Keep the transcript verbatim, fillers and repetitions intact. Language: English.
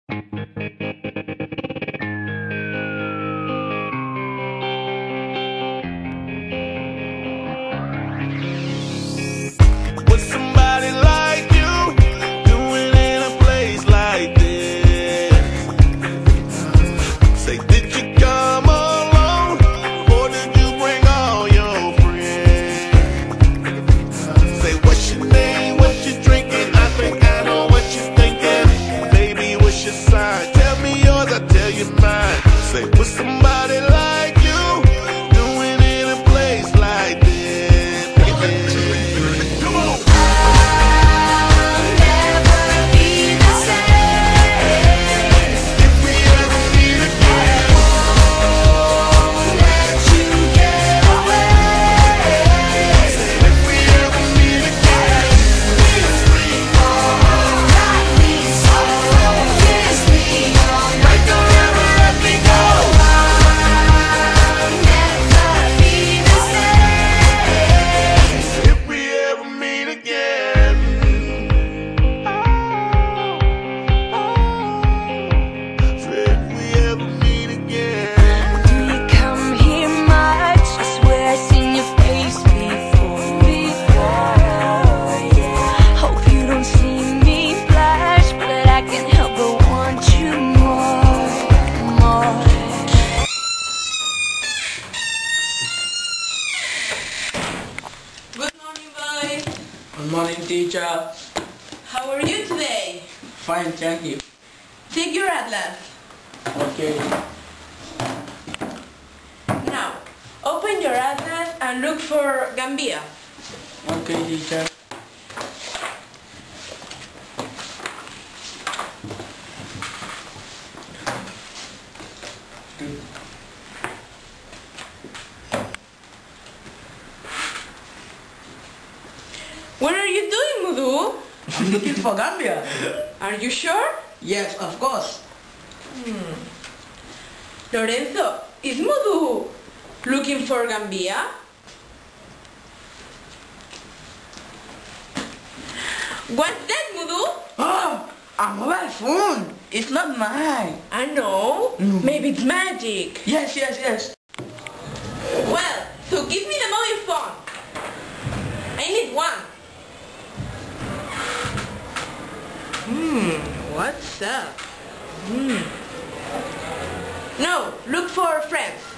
With somebody like you doing in a place like this? Say, did you come alone, or did you bring all your friends? Say, what's your name, what you drinking? I think I know what you're thinking. Baby, what's your sign? Tell me yours, I'll tell you mine. Say, with somebody like you doing in a place like this? Come on. Good morning, teacher. How are you today? Fine, thank you. Take your atlas. Okay. Now, open your atlas and look for Gambia. Okay, teacher. What are you doing, Mudu? I'm looking for Gambia. Are you sure? Yes, of course. Hmm. Lorenzo, is Mudu looking for Gambia? What's that, Mudu? Oh, a mobile phone. It's not mine. I know. Mm. Maybe it's magic. Yes, yes, yes. Well, so give me the mobile phone. I need one. Hmm, what's up? Hmm. No, look for friends.